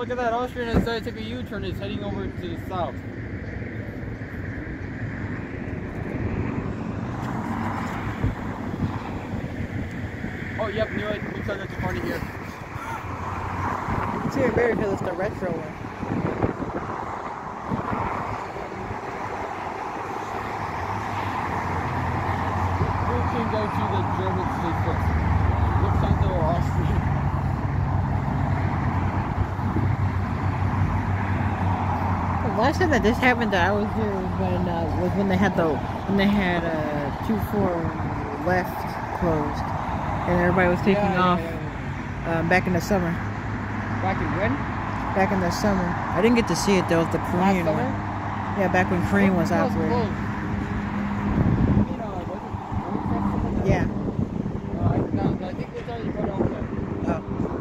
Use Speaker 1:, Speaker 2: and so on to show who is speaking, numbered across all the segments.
Speaker 1: look at that Austrian and decided to take a U-turn. It's heading over to the south. Oh, yep, knew it. Looks like there's a party here.
Speaker 2: It's even better because it's the retro one.
Speaker 1: We can go to the German state first. Lufthansa or Austrian.
Speaker 2: The last time that this happened that I was here was when they had 2-4 left closed, and everybody was taking off. Back in the summer.
Speaker 1: Back in when?
Speaker 2: Back in the summer. I didn't get to see it though. The Korean one. Yeah, back when Korean was operating. Yeah.
Speaker 1: I think it's already put on there.
Speaker 2: Oh.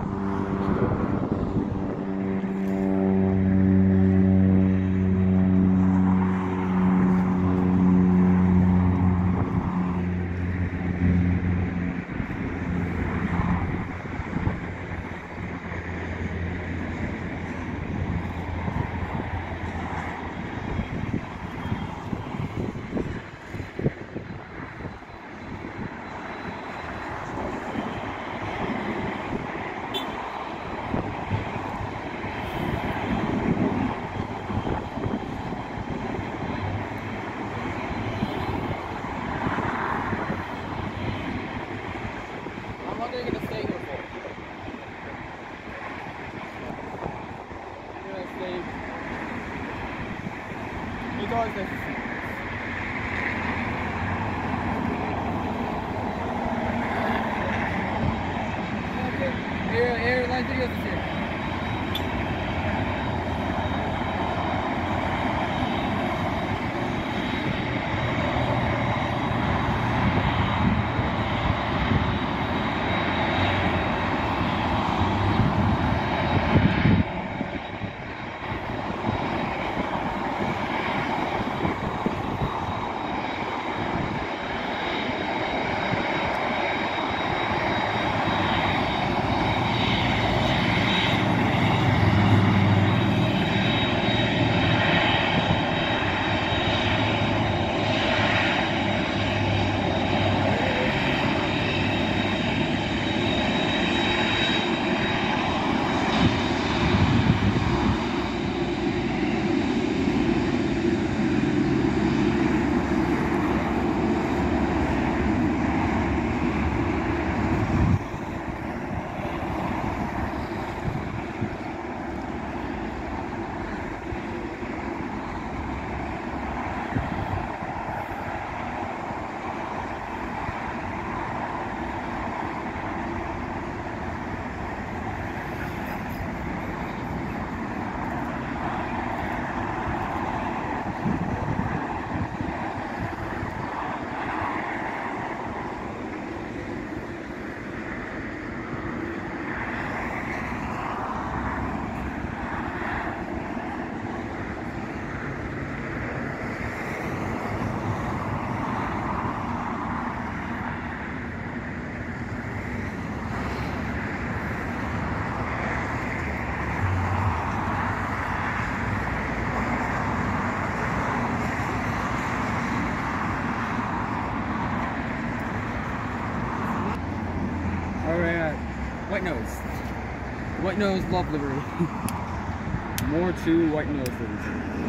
Speaker 1: Airline videos is here. White nose. White nose love livery. More to white nose livery.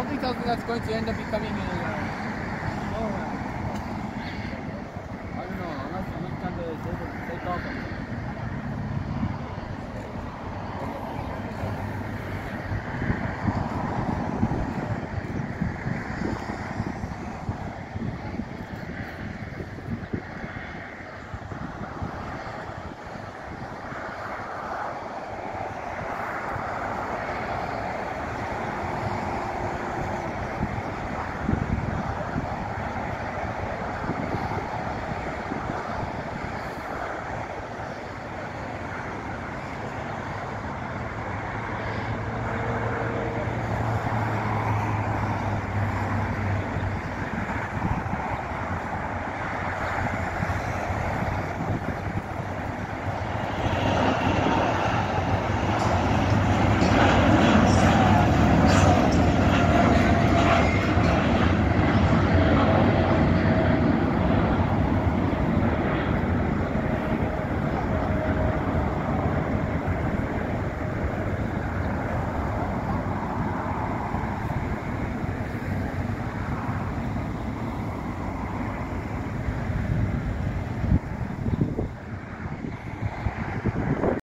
Speaker 1: Something tells me that's going to end up becoming a